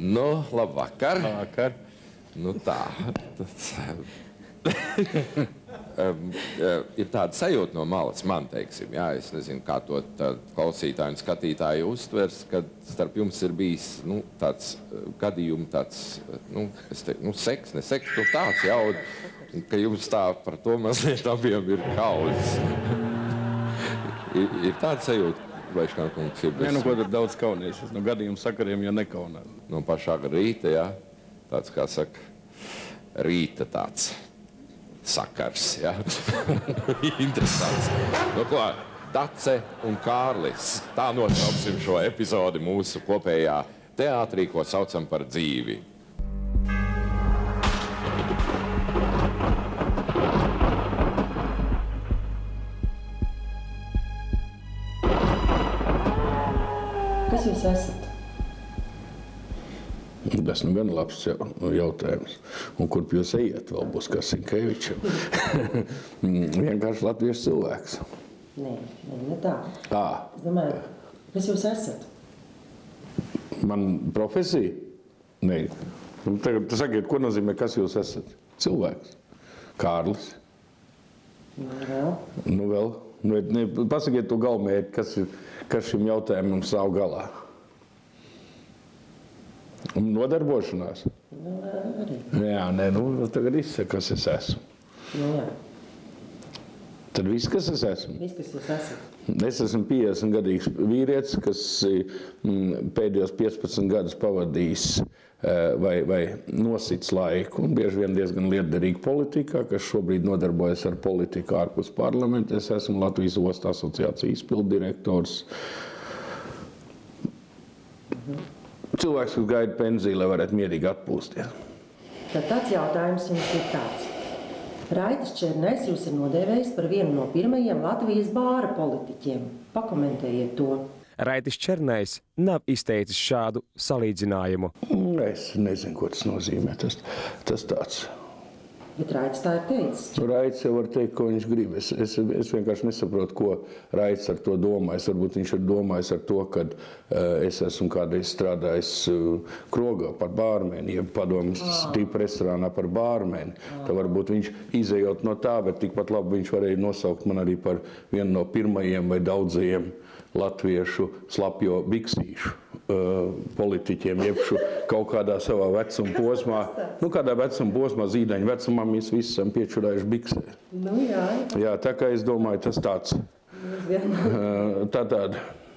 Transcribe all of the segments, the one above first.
Nu, labvakar. Labvakar. Nu tā. Ir tāda sajūta no malas, man teiksim, jā, es nezinu, kā to klausītāji un skatītāji uztvers, kad starp jums ir bijis, nu, tāds gadījumi, tāds, nu, seks, ne seks, nu, tāds jau, ka jums tā par to mazliet abiem ir kaujas. Ir tāda sajūta, Vaiškāna kungs, ir... Nē, nu, ko tad daudz kaunīsies, no gadījumu sakariem, ja nekaunās. No pašā rīta, jā, tāds, kā saka, rīta tāds sakars, jā. Interesants. Nu, ko, Dace un Kārlis, tā nosauksim šo epizodi mūsu kopējā teātrī, ko saucam par dzīvi. Kas jūs esat? Tas nu gan labs jautājums. Un kurp jūs ejiet, vēl būs kā Sinkevičam. Vienkārši latviešu cilvēks. Nē, ne tā. Es domāju, kas jūs esat? Man profesija? Nē. Tagad sakiet, ko nozīmē, kas jūs esat? Cilvēks. Kārlis. Nu vēl. Pasakiet to galvmērķi, kas šim jautājumam stāv galā. Nodarbošanās? Arī. Jā, nē, nu tagad izsaka, kas es esmu. Nu jā. Tad viss, kas es esmu? Viss, kas jūs esat. Es esmu 50-gadīgs vīrietis, kas pēdējos 15 gadus pavadījis vai nosits laiku, un bieži vien diezgan lietderīgi politikā, kas šobrīd nodarbojas ar politiku ārpus parlamenta. Es esmu Latvijas Ostu asociācijas izpilddirektors. Cilvēks, kas gaida pensiju, lai varētu mierīgi atpūsties. Tad tāds jautājums jums ir tāds. Raitis Černais jūs ir nodēvējis par vienu no pirmajiem Latvijas bāra politiķiem. Pakomentējiet to. Raitis Černais nav izteicis šādu salīdzinājumu. Es nezinu, ko tas nozīmē. Tas tāds. Bet Raitis tā ir teicis. Raitis jau var teikt, ko viņš grib. Es vienkārši nesaprotu, ko Raitis ar to domājis. Varbūt viņš ir domājis ar to, ka es esmu kādreiz strādājis krogā par bārmeni, ja padomas tipa restorānā par bārmeni. Tad varbūt viņš izejot no tā, bet tikpat labi viņš varēja nosaukt man arī par vienu no pirmajiem vai daudzajiem latviešu slapjo biksīšu politiķiem, jebšu kaut kādā savā vecuma posmā. Nu, kādā vecuma posmā, zīdaiņu vecumā, mēs visi esam piečurājuši biksē. Nu, jā. Jā, tā kā es domāju, tas tāds. Tātad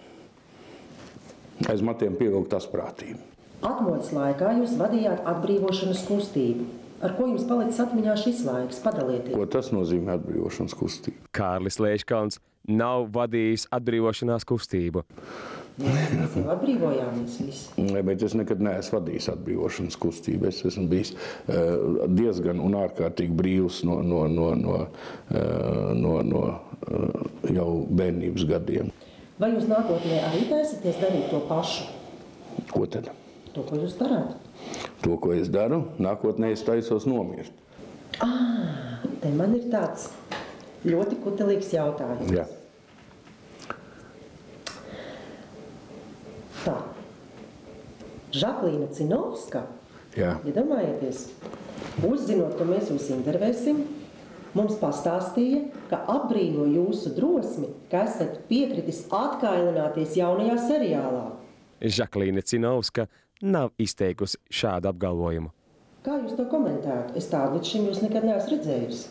aiz matiem pievilkt asprātību. Atmodas laikā jūs vadījāt atbrīvošanas kustību. Ar ko jums palicis atmiņā šis laiks? Padalieties. Ko tas nozīmē atbrīvošanas kustība? Kārlis Leiškalns nav vadījis atbrīvošanās kustību. Mēs jau atbrīvojāmies visi. Bet es nekad neesmu vadījis atbrīvošanas kustību. Es esmu bijis diezgan un ārkārtīgi brīvs no jau bērnības gadiem. Vai jūs nākotnē arī taisaties darīt to pašu? Ko tad? To, ko jūs darāt? To, ko es daru, nākotnē es taisos nomirt. Te man ir tāds ļoti kutelīgs jautājums. Jā. Tā. Žaklīna Cinovska, iedomājieties, uzzinot, ka mēs jūs intervēsim, mums pastāstīja, ka apbrīno jūsu drosmi, ka esat piekritis atkailināties jaunajā seriālā. Žaklīna Cinovska nav izteikusi šādu apgalvojumu. Kā jūs to komentētu? Es tādu līdz šim jūs nekad neesmu redzējusi.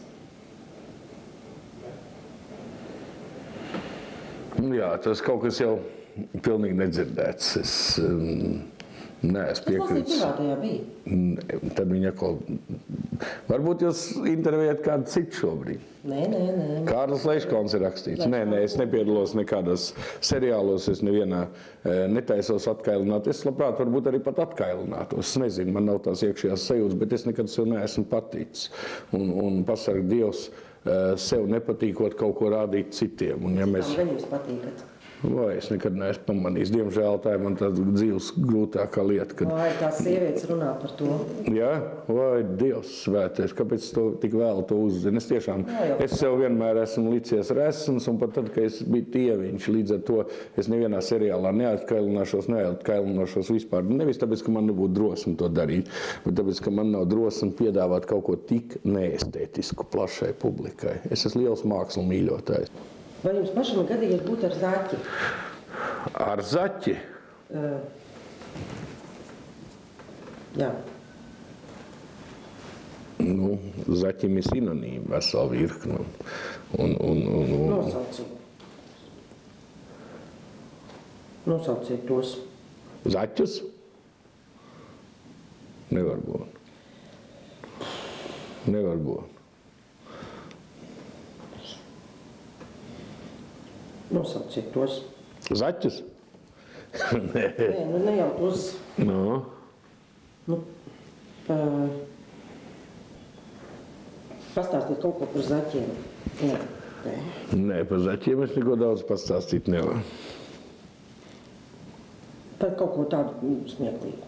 Jā, tas kaut kas jau pilnīgi nedzirdēts. Es neesmu piekritis. Tas privātajā bija. Tad viņa atkal... Varbūt jūs intervējat kādu citu šobrīd. Nē. Kārlis Leiškalns ir rakstīts. Nē, es nepiedalos nekādos seriālos, es nevienā netaisos atkailināt. Es labprāt varbūt arī pat atkailinātos. Es nezinu, man nav tās iekšējās sajūtas, bet es nekad sev neesmu paticis. Un pasarg Dievs, sev nepatīkot kaut ko rādīt citiem. Un ja mēs... Kā jūs patīkat? Vai es nekad neesmu pamanījis. Diemžēl tā ir man tāda dzīves grūtākā lieta. Kad... Vai tās sievietes runā par to? Jā, vai Dievs svētais, kāpēc to tik vēl to uzzinu? Es tiešām, es sev vienmēr esmu licies resns, un pat tad, kad es biju tieviņš, līdz ar to es nevienā seriālā neatkailināšos vispār. Nevis tāpēc, ka man nebūtu drosme to darīt, bet tāpēc, ka man nav drosme piedāvāt kaut ko tik neestētisku plašai publikai. Es esmu liels mākslu mīļotājs. Vai jums pašam gadījies būt ar zaķi? Ar zaķi? Jā. Nu, zaķim ir sinonīmi vesela virkne. Nosauciet tos. Zaķus? Nevar būt. Nevar būt. Nosauciet tos. Zaķus? Nē. Nē, nu ne jau tos. No. Nu, pastāstiet kaut ko par zaķiem. Jā. Nē, par zaķiem es neko daudz pastāstīt nevaru. Par kaut ko tādu smieklīgu.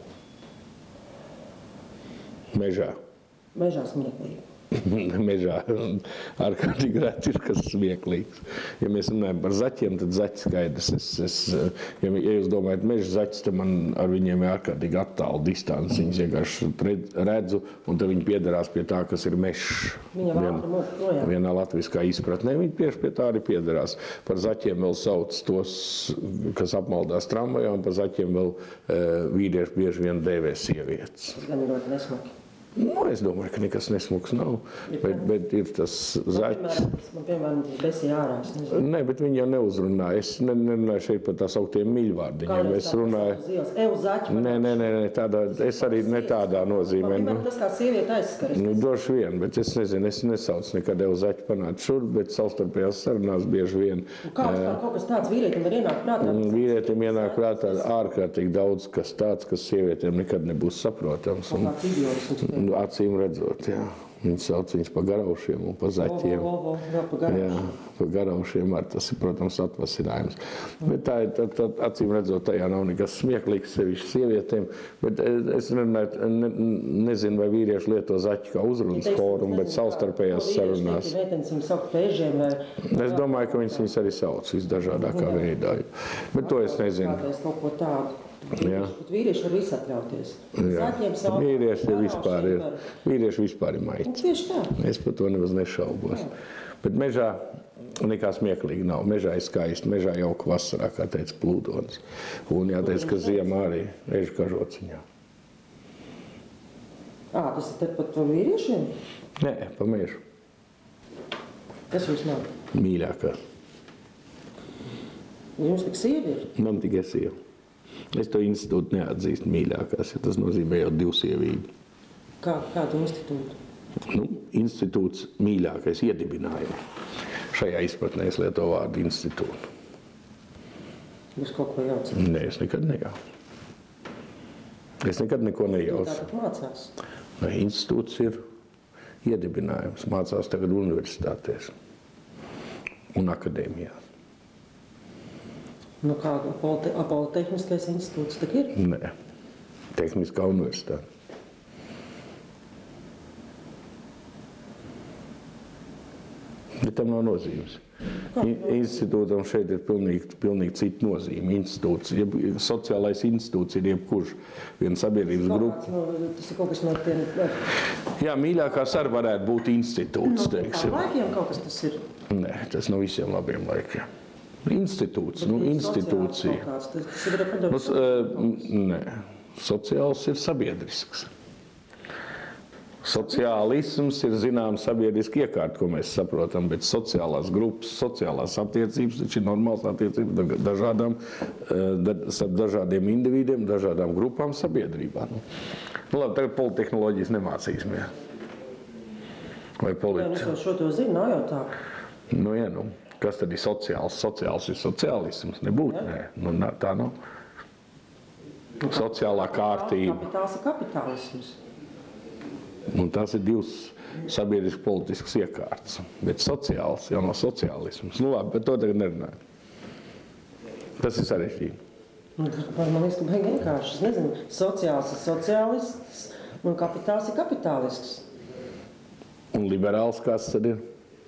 Mežā. Mežā smieklīgu. Mežā ārkārtīgi reti ir kas smieklīgs. Ja mēs runājam par zaķiem, tad zaķi skaidrs. Ja jūs domājat meža zaķis, tad man ar viņiem ir ārkārtīgi attālu distanci. Viņus vienkārši redzu, un tad viņi piederās pie tā, kas ir mežs. Vienā latviskā izpratnē. Viņi tieši pie tā arī piederās. Par zaķiem vēl sauc tos, kas apmaldās tramvajā, un par zaķiem vēl vīrieši bieži vien dēvē sievietes. Tas gan ļoti nesmuki. Nu, es domāju, ka nekas nesmuks nav, bet ir tas zaķis. Man, piemēram, besija ārā, es nezinu. Nē, bet viņi jau neuzrunā. Es nerunāju šeit par tā sauktiem mīļvārdiņiem. Es runāju... zaķi. Nē, tādā, es arī ne tādā nozīmē. Man tas kā sieviete aizskaras. Nu, droši vien, bet es nezinu, es nesaucu nekad evu zaķi panākt šur, bet savstarpējās sarunās bieži vien. Kaut kas tāds vīrietim var ienākt prātā? Vīrietim ienāk prātā ārkārtīgi daudz kas tāds, kas sievietēm nekad nebūs saprotams. Acīm redzot, jā. Viņi sauc viņus par garaušiem un par zaķiem. Jā, par garaušiem ar tas ir, protams, atvasinājums. Bet tā acīm redzot, tajā nav nekas smieklīgs sevišķi sievietēm. Bet es nezinu, vai vīrieši lieto zaķi kā uzrunas fórumu, bet savstarpējās sarunās. Es domāju, ka viņus arī sauc visdažādākā veidā. Bet to es nezinu. Vīrieši var visu atļauties. Vīrieši vispār ir maiķi. Tieši tā. Es par to nemaz nešaubos. Bet mežā nekā smieklīgi nav. Mežā ir skaisti. Mežā jauka vasarā, kā teica Plūdonis. Un jāteic, ka ziemā arī ežu kažociņā. Tas ir tepat par vīriešiem? Nē, pa mežu. Kas jums nav? Mīļākā. Jums tik sievi ir? Man tikai sieva. Es to institūtu neatzīstu mīļākās, ja tas nozīmē jau divsievību. Kādu institūtu? Nu, institūts mīļākais iedibinājums. Šajā izpratnē es lietoju vārdu institūtu. Jūs kaut ko jaucat? Nē, es nekad nejaucu. Es nekad neko nejaucu. Tātad mācās? Institūts ir iedibinājums. Mācās tagad universitātēs un akadēmijās. Nu, kāda Politehniskais institūts tak ir? Nē, Tehniskā universitāte. Bet tam nav nozīmes. Institūtam šeit ir pilnīgi cita nozīme. Institūts, sociālais institūts ir jebkurš viena sabiedrības grupa. Tas ir kaut kas no tiem... Jā, mīļākās arī varētu būt institūts, teiksim. No laikiem kaut kas tas ir? Nē, tas no visiem labiem laikiem. Institūts, institūcija. Nē, sociāls ir sabiedrisks. Sociālisms ir zināms sabiedriski iekārt, ko mēs saprotam, bet sociālās grupas, sociālās attiecības, taču ir normāls attiecības dažādiem individiem, dažādām grupām sabiedrībā. Nu, labi, tagad politehnoloģijas nemācīsimies. Vai Jā, šo to zinu, nav jau tā. Nu, jā, nu. Kas tad ir sociāls? Sociāls ir sociālisms. Nebūtu, nē. Nu, tā nav. Sociālā kārtība. Kapitāls ir kapitālisms. Un tās ir divas sabiedriski politiskas iekārtas. Bet sociāls jau nav sociālisms. Nu labi, bet to tagad nerunājam. Tas ir sarežģīti. Man liekas, ka baigi vienkārši. Es nezinu, sociāls ir sociālists un kapitāls ir kapitālists. Un liberāls kāds tad ir?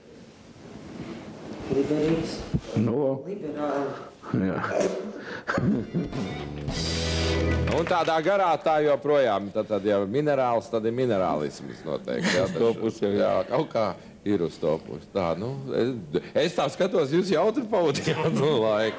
Liberīgs. No. Liberāli. Jā. Un tādā garā tā joprojām. Tad ja minerāls, tad ir minerālisms noteikti. Jā, to pusi jā, kaut kā ir uz to pusi. Tā, nu, es tā skatos, jūs jautri pavadījāt laiku.